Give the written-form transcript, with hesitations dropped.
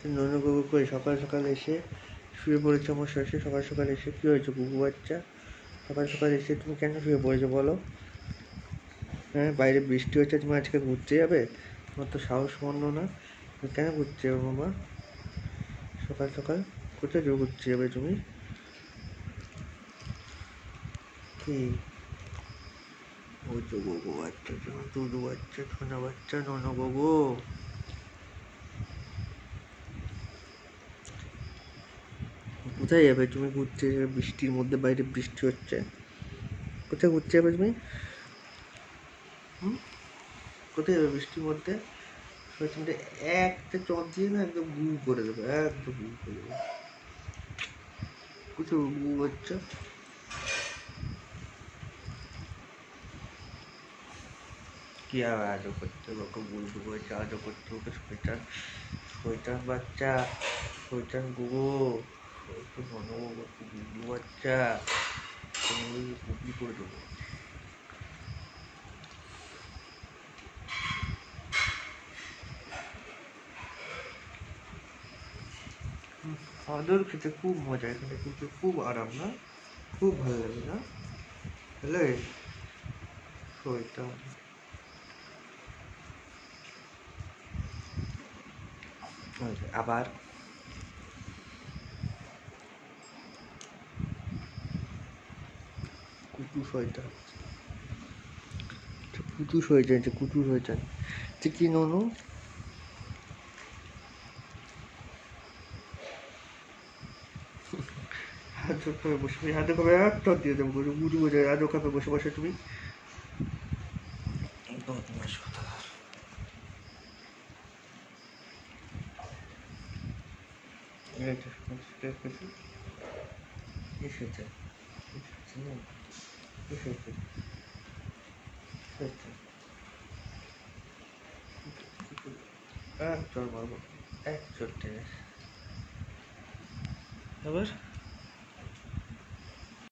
ননু গুগু কই সকাল সকাল এসে শুয়ে পড়েছে আমার শেষে? সকাল সকাল এসে কী হয়েছে গুগু বাচ্চা? সকাল সকাল এসে তুমি কেন শুয়ে পড়েছো বলো? হ্যাঁ, বাইরে বৃষ্টি হচ্ছে, তুমি আজকে ঘুরতে যাবে? তোমার তো সাহস মন্দ না, তুমি কেন ঘুরতে যাবে বাবা সকাল সকাল? কোথায় ঘুরতে যাবে তুমি? কি ওই তো গোগো বাচ্চা, দুধু বাচ্চা, সোনা বাচ্চা, নন গোগো। কোথায় যাবে তুমি ঘুরতে? বৃষ্টির মধ্যে, বাইরে বৃষ্টি হচ্ছে, কোথায় ঘুরতে যাবে তুমি? হুম, কোথায় যাবে বৃষ্টির মধ্যে? তুমি একটা চট দিয়ে না একদম গু করে দেবে, একদম গু করে দেবে। কোথায় গু বাচ্চা? কি আজও করতে ওকে বলবো, বলছে আজও করতে ওকে শয়তান, শয়তান বাচ্চা, শয়তান গুগো, একটু মনো গুগু বাচ্চা, পুবলি করে দেবো। আদর খেতে খুব মজা, এখানে কিন্তু খুব আরাম না? খুব ভালো লাগে না? হলে শয়তান। আবার কুটু শয়তান, কুটু শয়তান, কুটু শয়তান। তুই কি ননু? হাত খাবে বসে, হাতে খাবে, একটা দিয়ে দেবো গুরু বোঝা, আজও খাবে বসে বসে তুমি। বদমাশ কোথাকার। এসেছে না, এসেছে, এসেছে। এক চল মারবো, এক চল টেনে আবার